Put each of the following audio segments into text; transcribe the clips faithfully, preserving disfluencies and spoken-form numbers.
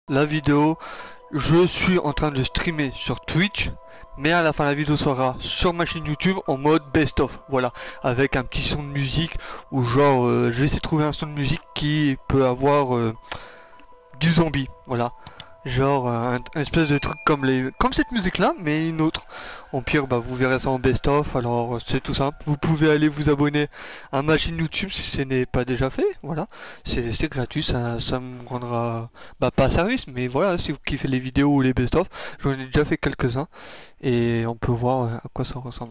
la vidéo, je suis en train de streamer sur Twitch, mais à la fin la vidéo sera sur ma chaîne YouTube en mode best-of, voilà, avec un petit son de musique, ou genre, euh, je vais essayer de trouver un son de musique qui peut avoir euh, du zombie, voilà. Genre euh, un, un espèce de truc comme les comme cette musique là, mais une autre. Au pire, bah vous verrez ça en best-of. Alors euh, c'est tout simple. Vous pouvez aller vous abonner à ma chaîne YouTube si ce n'est pas déjà fait. Voilà, c'est c'est gratuit. Ça ça me rendra bah pas service, mais voilà, si vous kiffez les vidéos ou les best-of, j'en ai déjà fait quelques-uns et on peut voir euh, à quoi ça ressemble.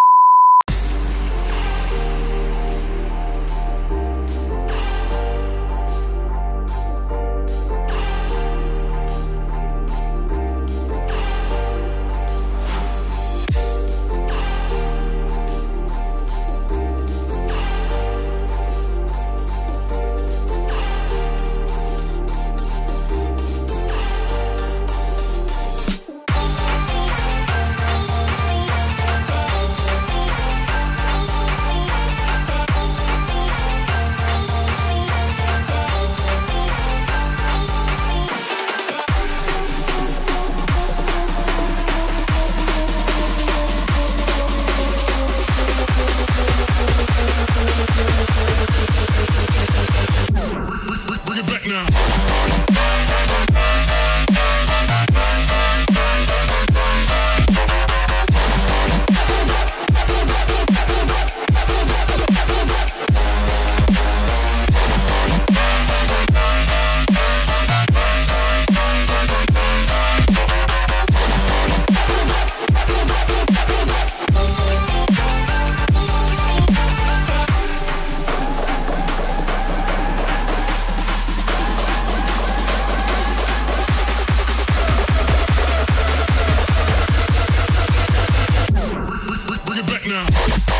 Bring it back now. Bring it back now.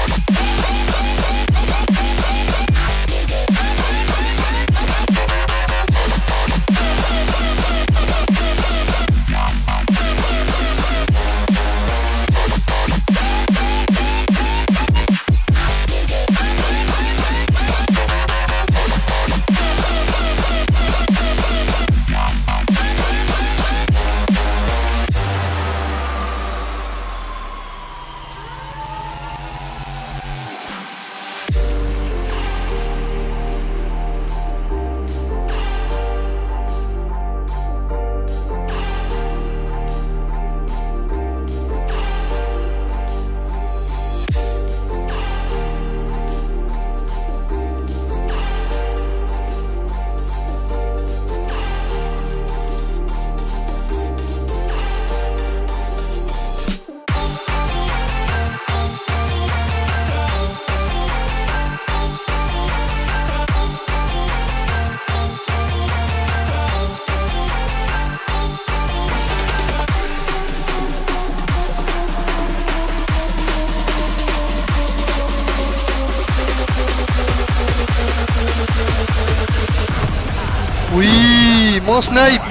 Oui, mon snipe.